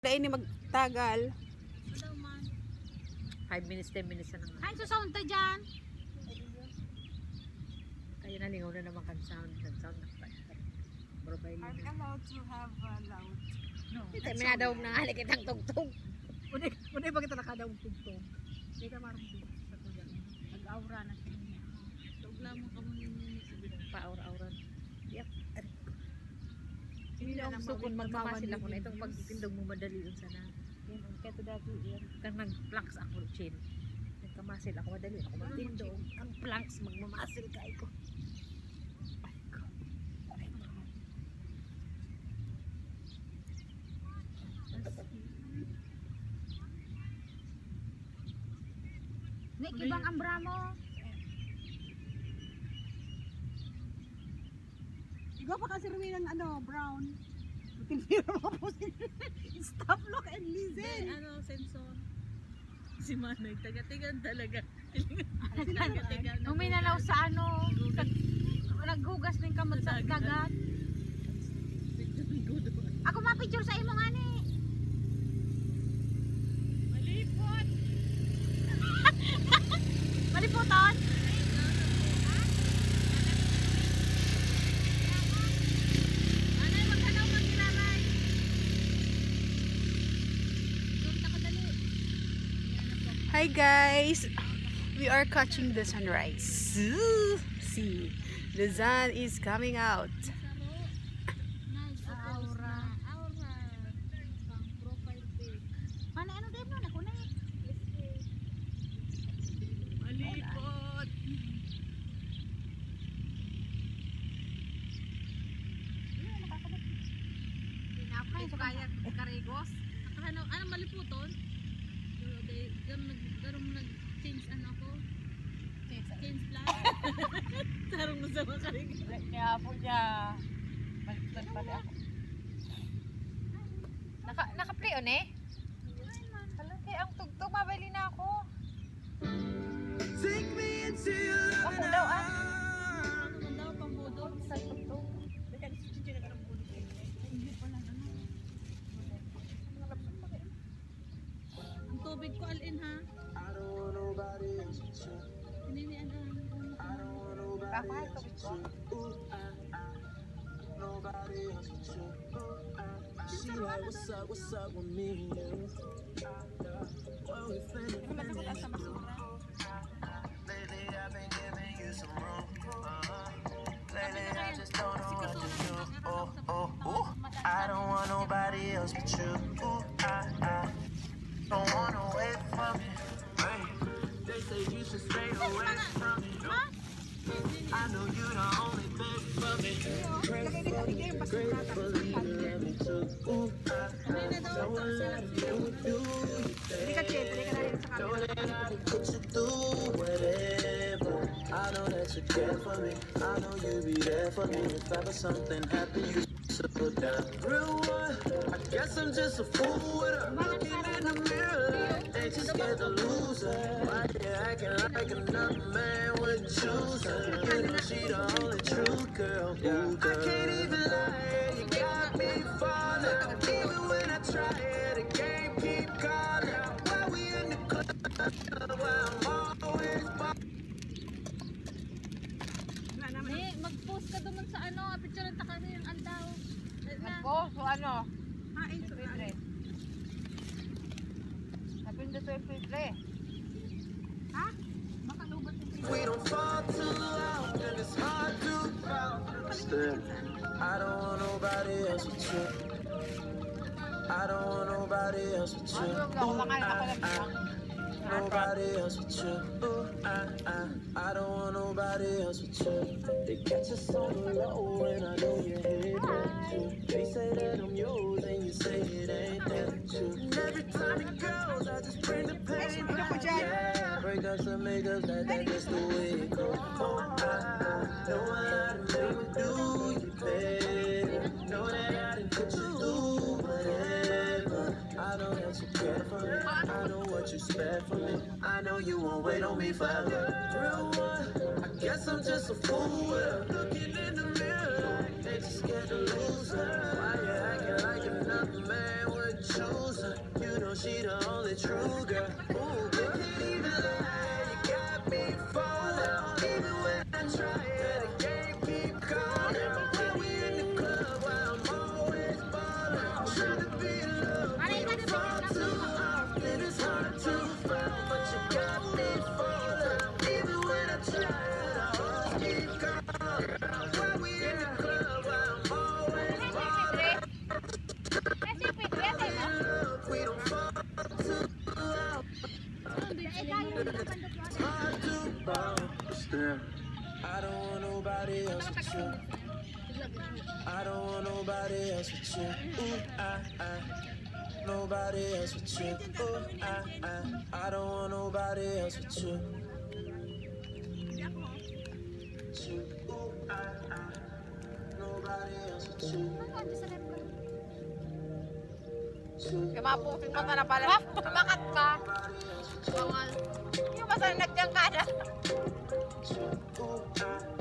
Dahil ni magtagal. Hello man. 5 minutes, 10 minutes na nga. Kain sa sound ta dyan. Kaya nalingaw na naman kan sound. Nag-sound na pa. I'm allowed to have loud. No. Ito, may nadawag na halik itang tugtog. Unay ba kita nakadawag tugtog? Hindi ka marunong sa kuya. Nag-aura na siya niya. Tugla mo ka muna niya. Pa-aura-aura. Yep. Hindi Hindi na ako sukon magmamasil ako na itong pagtindog mo madali yun sana. Yan, kaya ito dati yan. Kang nag-planks ako chin. Nagkamasil ako madali ako magtindog. Ang planks magmamasil ka ko. Ni ibang ambra mo. Ikaw pa kasi Rowena ng brown. Tinira mo po stop, look and listen. Ano, sensor. Si Manay, taga-tigan talaga. Uminalaw sa ano, naghugas ng kamot sa dagat. Ako ma-picture sa imo nga ni. Malipot! Maliputon? Anay, magkanaw magkilalay. Doon ka kadali. Hi guys, we are catching the sunrise. See, the sun is coming out. Nice. Aura. Aura. Pang profile pic. Ano din nun ako na eh. Malipot! Pinapay so kaya karigos. Ano maliputon? Garong nag-change ano ako? Change plan? Tarong mo sa mga karigos. Kaya po niya. Baliktad pala ako. Naka-play on eh? Alam kaya ang tugtog, mabali na ako. Ako daw ah. Ano man daw, pambudol? Sa tugtog. Ang tubig ko alin ha? Hindi ano. Kakahal tubig ko. I don't want nobody else but you. I don't wanna wait for me. They say you should stay away from me. I know you the only thing for me. Gratefully you love me too. No one like you would do. Know that I can put you through whatever. I know that you care for me. I know you'll be there for me. If ever something happened, you settle down. Real one, I guess I'm just a fool with her. Looking in the mirror, ain't you scared to lose her? Why you acting like another man would choose her? You know she the only true girl. Ooh, girl. I can't even lie, you got me falling. Even when I try it, the game keep calling. Why we in the club? Why I'm always Mag-post ka doon sa ano, picture ng takano yung aldaw. Ako, so ano? Hain sa Filtre. Napindot sa filtre. Ha? Baka lubat yung We don't fall too loud and it's hard to fall. Still, I don't want nobody else but you. I don't want nobody else but you. Nobody else but you. I don't want nobody else but you. They catch us on the low and I know you hate that too. They say that I'm yours and you say it ain't that true. And every time it goes, I just bring the pain back. Yeah, breakups and makeups, that's just the way it goes. Know how to make me do you better. Know that I done put you through whatever. I know that you care for me. I know what you spare for me. I know you won't wait on me forever. Real one, I guess I'm just a fool with her. Looking in the mirror, ain't you scared to lose her? Why you acting like another man would choose her? it true, girl. Ooh, girl, you got me falling. Even when I try it, the game keep calling. When we in the club, where I'm always ballin'. Trying to be in love, we don't fall too often. It's hard to find, but you got me falling. Even when I try it, the heart keep calling. When we in the club, where I'm always ballin'. We don't fall too often. I don't want nobody else with you. I don't want nobody else with you. Ooh, nobody else with you. Ooh, I don't want nobody else with you. Ooh, nobody else with you. Kamapukin mo na pala. Kumakat ka. Bawal. Yung basta nagdiyang ka na. Ooh,